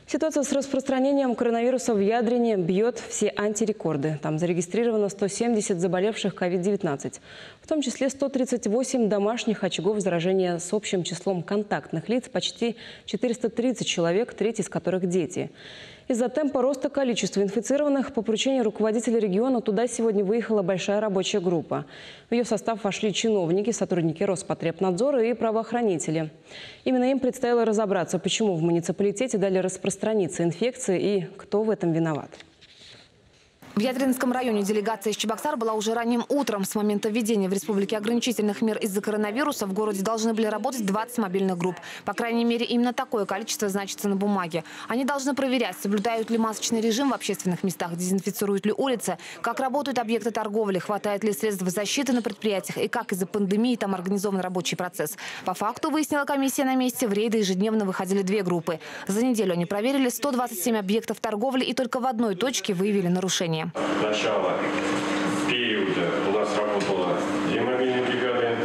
Ситуация с распространением коронавируса в Ядрине бьет все антирекорды. Там зарегистрировано 170 заболевших COVID-19, в том числе 138 домашних очагов заражения с общим числом контактных лиц почти 430 человек, треть из которых дети. Из-за темпа роста количества инфицированных по поручению руководителя региона туда сегодня выехала большая рабочая группа. В ее состав вошли чиновники, сотрудники Роспотребнадзора и правоохранители. Именно им предстояло разобраться, почему в муниципалитете дали распространиться инфекции и кто в этом виноват. В Ядринском районе делегация из Чебоксар была уже ранним утром. С момента введения в республике ограничительных мер из-за коронавируса в городе должны были работать 20 мобильных групп. По крайней мере, именно такое количество значится на бумаге. Они должны проверять, соблюдают ли масочный режим в общественных местах, дезинфицируют ли улицы, как работают объекты торговли, хватает ли средств защиты на предприятиях и как из-за пандемии там организован рабочий процесс. По факту, выяснила комиссия на месте, в рейды ежедневно выходили 2 группы. За неделю они проверили 127 объектов торговли и только в одной точке выявили нарушения. Начало периода у нас работало 2 мобильные бригады.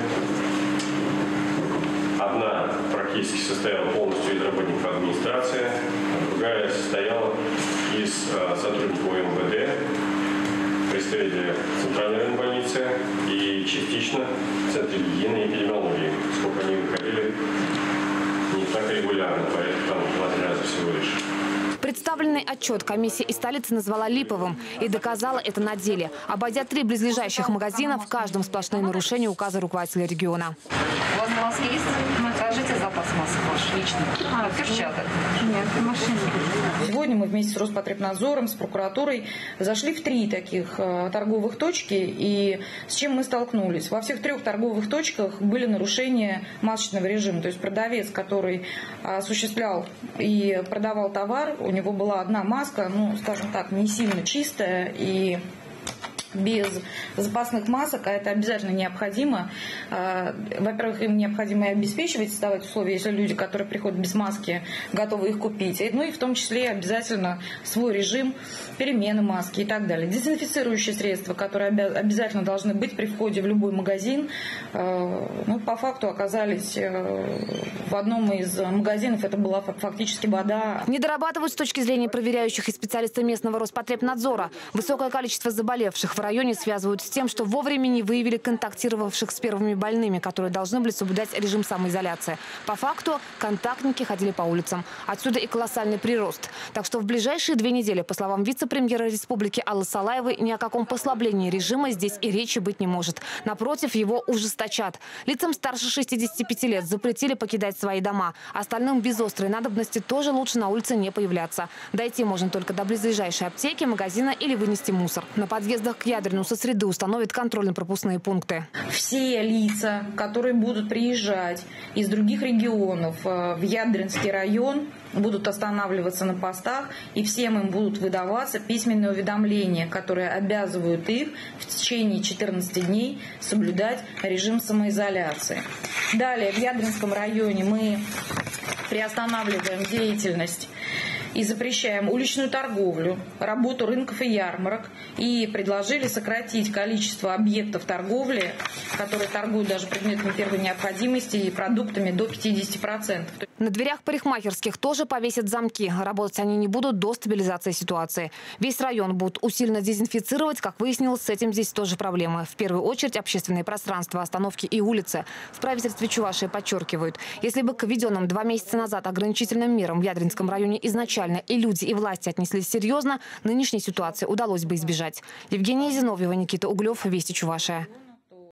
Одна практически состояла полностью из работников администрации, а другая состояла из сотрудников МВД, представителей Центральной районной больницы и частично Центра гигиены и эпидемиологии. Сколько они выходили не так регулярно, поэтому там 2-3 раза всего лишь. Представленный отчет комиссия из столицы назвала липовым и доказала это на деле. Обойдя 3 близлежащих магазина, в каждом сплошные нарушения указа руководителя региона. У вас маски есть? Покажите запас масок ваш личный. Перчаток. Нет, в машине. Сегодня мы вместе с Роспотребнадзором, с прокуратурой зашли в 3 таких торговых точки. И с чем мы столкнулись? Во всех 3 торговых точках были нарушения масочного режима. То есть продавец, который осуществлял и продавал товар, у него была одна маска, ну, скажем так, не сильно чистая и без запасных масок, а это обязательно необходимо. Во-первых, им необходимо и обеспечивать, создавать условия, если люди, которые приходят без маски, готовы их купить. Ну и в том числе обязательно свой режим перемены маски и так далее. Дезинфицирующие средства, которые обязательно должны быть при входе в любой магазин, ну, по факту оказались в одном из магазинов, это была фактически вода. Не дорабатывают с точки зрения проверяющих и специалистов местного Роспотребнадзора. Высокое количество заболевших в районе связывают с тем, что вовремя не выявили контактировавших с первыми больными, которые должны были соблюдать режим самоизоляции. По факту контактники ходили по улицам. Отсюда и колоссальный прирост. Так что в ближайшие 2 недели, по словам вице-премьера республики Аллы Салаевой, ни о каком послаблении режима здесь и речи быть не может. Напротив, его ужесточат. Лицам старше 65 лет запретили покидать свои дома. Остальным без острой надобности тоже лучше на улице не появляться. Дойти можно только до ближайшей аптеки, магазина или вынести мусор. На подъездах к Ядрину со среды установят контрольно-пропускные пункты. Все лица, которые будут приезжать из других регионов в Ядринский район, будут останавливаться на постах, и всем им будут выдаваться письменные уведомления, которые обязывают их в течение 14 дней соблюдать режим самоизоляции. Далее в Ядринском районе мы приостанавливаем деятельность и запрещаем уличную торговлю, работу рынков и ярмарок. И предложили сократить количество объектов торговли, которые торгуют даже предметами первой необходимости и продуктами, до 50%. На дверях парикмахерских тоже повесят замки. Работать они не будут до стабилизации ситуации. Весь район будут усиленно дезинфицировать. Как выяснилось, с этим здесь тоже проблемы. В первую очередь общественные пространства, остановки и улицы. В правительстве Чувашии подчеркивают, если бы к введенным 2 месяца назад ограничительным мерам в Ядринском районе изначально и люди, и власти отнеслись серьезно, нынешней ситуации удалось бы избежать. Евгения Зиновьева, Никита Углев, Вести Чувашия.